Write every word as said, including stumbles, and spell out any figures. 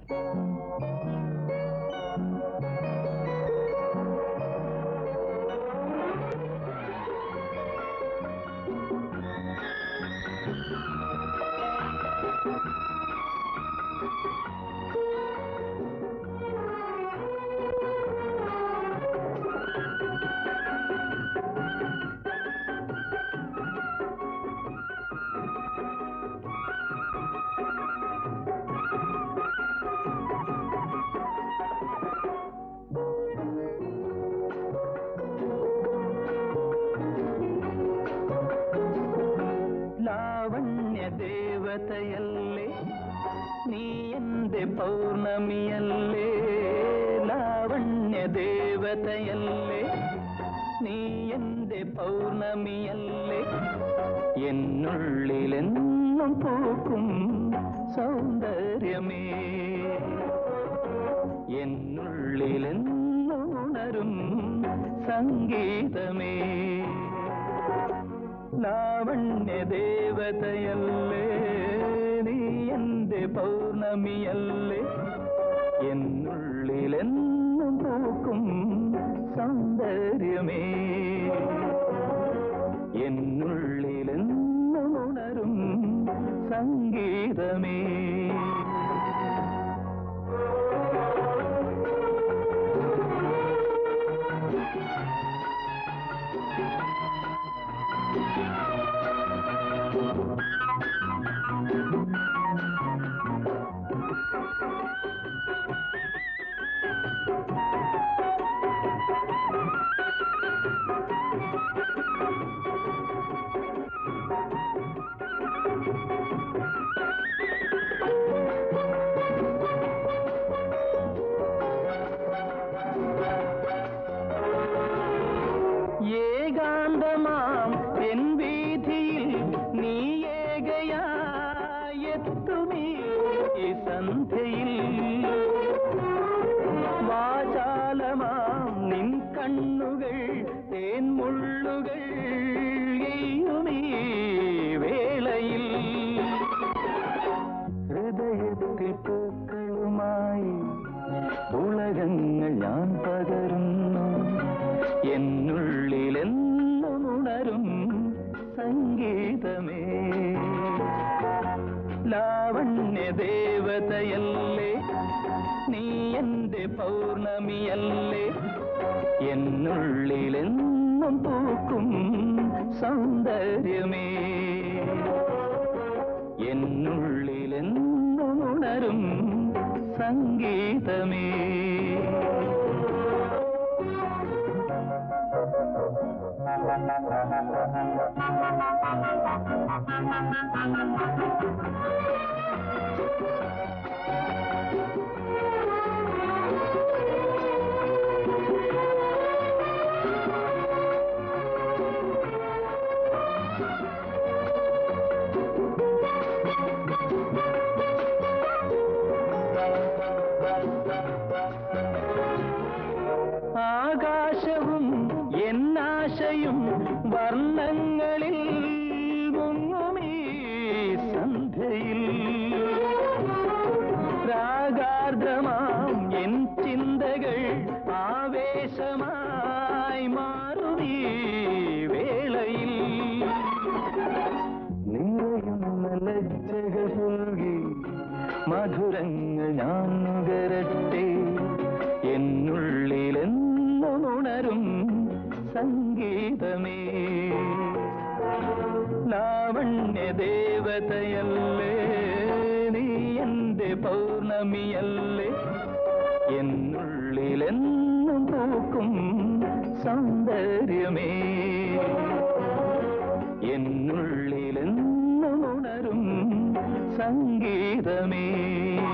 ലാവണ്യ ദേവതയല്ലേ നീ എൻ്റെ പൗർണമിയല്ലേ, ലാവണ്യ ദേവതയല്ലേ നീ എൻ്റെ പൗർണമിയല്ലേ, എന്നുള്ളിലെന്നും പൂക്കും സൗന്ദര്യമേ, എന്നുള്ളിലെന്നും ഉണരും സംഗീതമേ. ലാവണ്യ ദേവതയല്ലേ നീ എൻ്റെ പൗർണമിയല്ലേ, എന്നുള്ളിലെന്നും പൂക്കും സൗന്ദര്യമേ, എന്നുള്ളിലെന്നും ഉണരും സംഗീതമേ. ഏകാന്തമാം എൻ വീഥിയിൽ നീ ഏകയായെത്തുമീ സന്ധ്യയിൽ, വാചാലമാം നിൻ കണ്ണുകൾ തേൻമുള്ളുകൾ എയ്യുമീ വേളയിൽ, ഹൃദയത്തിൽ പൂക്കളുമായി ഉലകങ്ങൾ ഞാൻ പകരുന്നു, എന്നുള്ളിലെന്നും ഉണരും സംഗീതമേ. ലാവണ്യ ദേവതയല്ലേ നീ എൻ്റെ പൗർണമിയല്ലേ, എന്നുള്ളിലെന്നും പൂക്കും സൗന്ദര്യമേ, എന്നുള്ളിലെന്നും ഉണരും സംഗീതമേ. ആകാശവും എന്നാശയും വർണ്ണങ്ങളിൽ മുങ്ങുമീ സന്ധ്യയിൽ, രാഗാർദ്രമാം എൻ ചിന്തകൾ ആവേശമായി മാറുമീ വേളയിൽ, നിറയുന്ന ലജ്ജകൾ പുൽകി മധുരങ്ങൾ ഞാൻ നുകരട്ടെ, എന്നുള്ളിലെന്നും ഉണരും സംഗീതമേ. ലാവണ്യ ദേവതയല്ലേ നീ എൻ്റെ പൗർണമിയല്ലേ, എന്നുള്ളിലെന്നും പൂക്കും സൗന്ദര്യമേ, എന്നുള്ളിലെന്നും ഉണരും സംഗീതമേ.